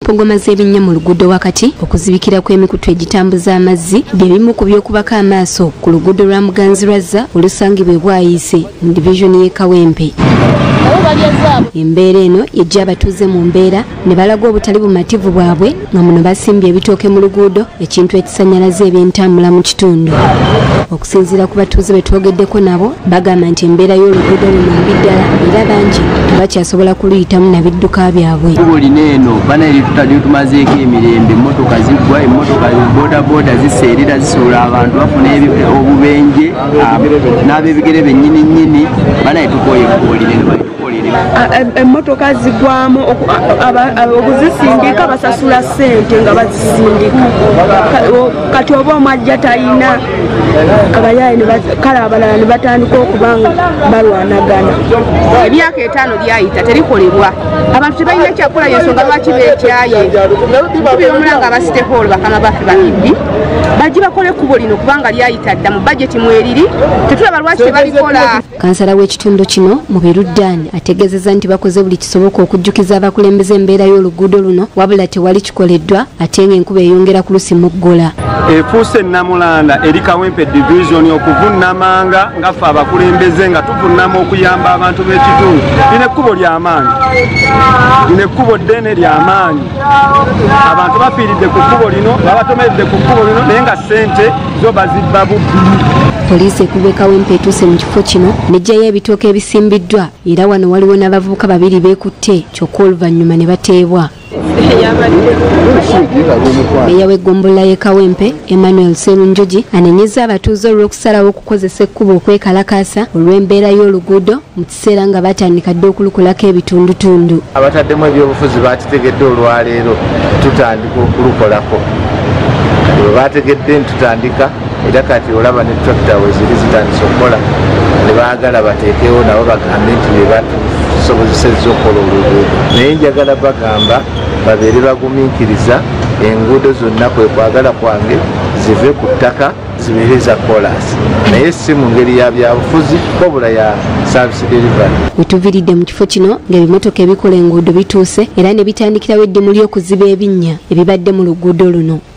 empongoma z'ebinnya mu luguudo wakati okuzibikira kw'emikutu egitambuza amazzi bye bimu ku by'okubaka amaaso ku luguudo lwa Muganzirwazza olusangibwa e Bwaise mu divisioni y'e Kawempe. Embeera eno yajja abatuuze mu mbeera ne balaga obutali bumativu bwabwe nga muno basimbye ebitooke mu luguudo, ekintu ekisannyalaza ebyentambula mu kitundu. Okusinziira ku batuuze be twogeddeko nabo bagamba nti embeera y'oluguudo luno mbi ddala era bangi tebakyasobola kuluyitamu na bidduka byabwe. Kkubo lino eno bana eritutali tumazeeko emirembe, emmotoka ziggwa, emmotoka boodabooda ziseerera zisobola abantu bafuna obubenje n'ab'ebigere bennyini nnyini bana etukooye ekkubo lino eno. Emmotoka zigwamu okuzisindika basasula ssente nga bazisindika kati oba omwajja talina abayaayi kale abalala ne batandika okubanga balwanagana. Emyaka 5 lyayita terikolebwa, abantu tebalina kyakola y'ensonga lwaki beekyaye. Tukubira omulanga abasitekoolo bakama baffe bakibbi bajje bakole ekkubo lino kubanga lyayita dda mu bajeti mweriri, tetulaba lwaki tebalikola. Kansala w'ekitundu kino mu Biruddaani ategeezezza nti bakoze buli kisoboka okujjukiza abakulembeze embeera y'oluguudo luno wabula tewali kikoleddwa ate ng'enkuba eyongera ku lusi muggola. Efuuse Namulanda eri Kawempe divisioni okuvunnamanga nga ffe abakulembeze nga tuvunnama okuyamba abantu b'ekitundu. Lino ekkubo ly'amaanyi, lino ekkubo ddene ly'amaanyi. Abantu bafiiridde ku kkubo lino, babatomeredde ku kkubo lino naye nga ssente zo bazibba bubbi. Poliisi ekubye Kawempe etuuse mu kifo kino n'eggyayo ebitooke ebisimbiddwa era wano waliwo n'abavubuka 2 beekutte kyokka oluvannyuma ne bateebwa. Meeya w'eggombolola y'e Kawempe Emmanuel Sserunjogi anenyezza abatuuze olw'okusalawo okukozesa ekkubo okwekalakaasa olw'embeera y'oluguudo mu kiseera nga batandika dde okulukolako ebitundutundu. Abataddemu ebyobufuzi bakitegedde olwaleero tutandika okulukolako. Bwe bategedde ntutandika era kati olaba ne tractor we ziri zitandise okukola ne baagala bateekewo nabo bagambe nti be batusobozesezza okukola oluguudo. Naye njagala bagamba babeere bagumiikiriza enguudo zonna kwe kwagala kwange zive ku ttaka zibeere za kolansi naye si mu ngeri ya byabufuzi wabula ya service delivery. Wetuviiridde mu kifo kino ng'ebimotoka ebikola enguudo bituuse era ne bitandikirawo eddimu ly'okuziba ebinnya ebibadde mu luguudo luno.